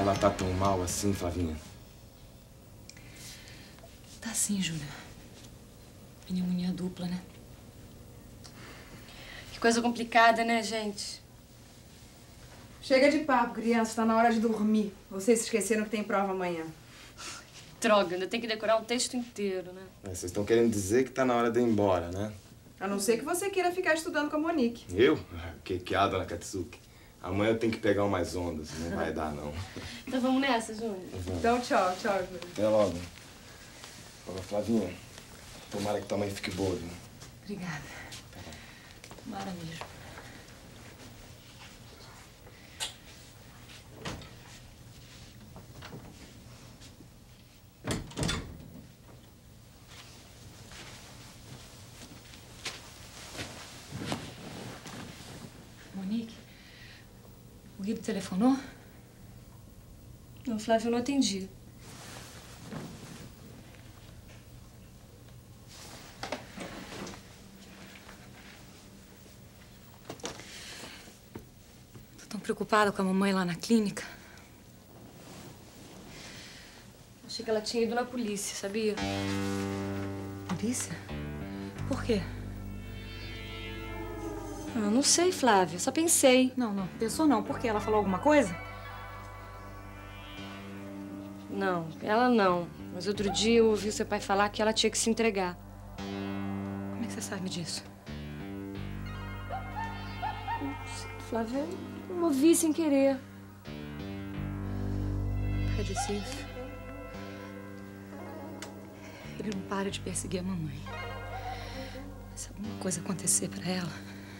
ela tá tão mal assim, Flavinha? Tá sim, Júlia. Pneumonia dupla, né? Que coisa complicada, né, gente? Chega de papo, criança. Tá na hora de dormir. Vocês se esqueceram que tem prova amanhã. Droga, ainda tem que decorar um texto inteiro, né? Vocês estão querendo dizer que tá na hora de ir embora, né? A não ser que você queira ficar estudando com a Monique. Eu? Que a dona Katsuki. Amanhã eu tenho que pegar umas ondas. Não vai dar, não. Então vamos nessa, Júnior? Então, tchau, Júlia. Até logo. Ô, Flavinha, tomara que tua mãe fique boa, viu? Obrigada. Tomara mesmo. Monique, o Guido telefonou? Não, Flávio, eu não atendi. Tô tão preocupada com a mamãe lá na clínica. Achei que ela tinha ido na polícia, sabia? Polícia? Por quê? Ah, não sei, Flávia. Só pensei. Não. Pensou não. Por quê? Ela falou alguma coisa? Não, ela não. Mas outro dia eu ouvi seu pai falar que ela tinha que se entregar. Como é que você sabe disso? Flávia, eu ouvi sem querer. O pai disse isso. Ele não para de perseguir a mamãe. Se alguma coisa acontecer pra ela,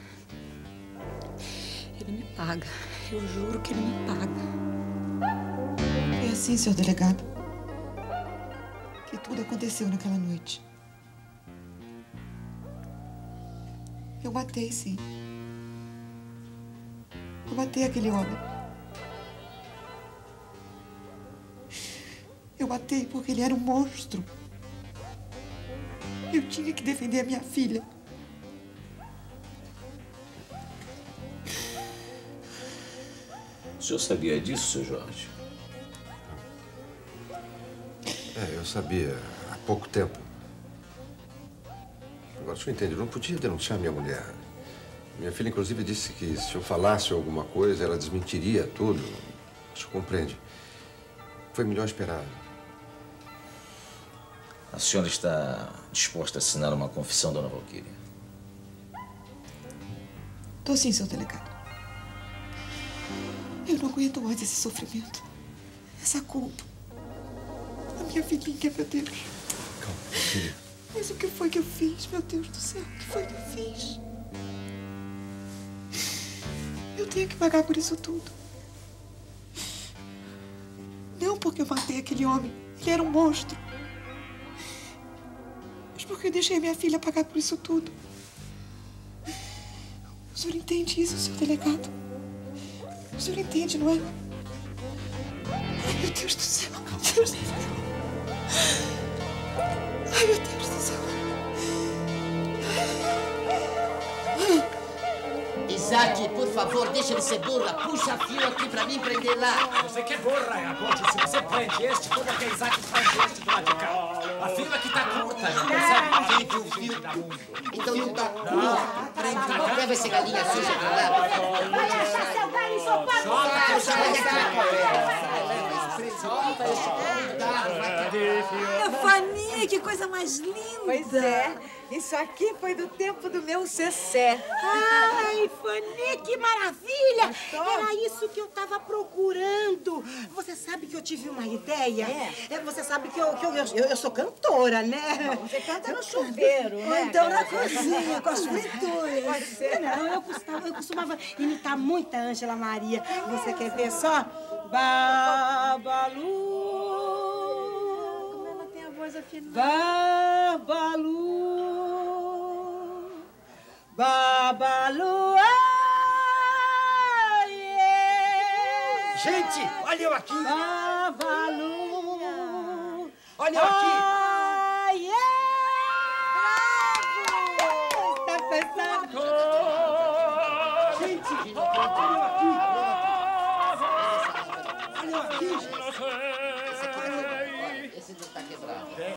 ele me paga. Eu juro que ele me paga. É assim, senhor delegado, que tudo aconteceu naquela noite. Eu matei, sim. Eu matei aquele homem. Eu matei porque ele era um monstro. Eu tinha que defender a minha filha. O senhor sabia disso, seu Jorge? Eu sabia há pouco tempo. Agora, o senhor entende, eu não podia denunciar minha mulher. Minha filha, inclusive, disse que se eu falasse alguma coisa, ela desmentiria tudo. O senhor compreende? Foi melhor esperar. A senhora está disposta a assinar uma confissão, dona Valquíria? Tô sim, senhor delegado. Eu não aguento mais esse sofrimento. Essa culpa. A minha filhinha, meu Deus. Calma, filha. Mas o que foi que eu fiz, meu Deus do céu? O que foi que eu fiz? Eu tenho que pagar por isso tudo. Não porque eu matei aquele homem. Ele era um monstro. Mas porque eu deixei minha filha pagar por isso tudo. O senhor entende isso, senhor delegado? O senhor entende, não é? Ai, meu Deus do céu. Meu Deus do céu. Ai, meu Deus do céu. Isaac, por favor, deixa ele ser burra. Puxa fio aqui pra mim prender lá. Você que é burra, é a ponte. Se você prende este, tudo que é Isaac prende este do lado de cá. A fila aqui tá curta, já percebe? Gente, o fio. Então não tá curto. Leva essa galinha suja pra lá. Vai achar seu galho ensopado. Solta esse Fani, que coisa mais linda. Pois é. Isso aqui foi do tempo do meu Cessé. Ai, Fani, que maravilha! Era isso que eu estava procurando. Você sabe que eu tive uma ideia? Você sabe que eu sou cantora, né? Não, você canta no chuveiro, né? Ou então na cozinha, com as frituras. Pode ser. Não, eu costumava imitar muito a Ângela Maria. Você quer ver só? Babalu. Como ela tem a voz afinada. Babalu. Babalu. Gente, olha eu aqui. Babalu. Olha eu aqui. Tá pensando? Gente, olha eu aqui. Olha eu Esse não está quebrado.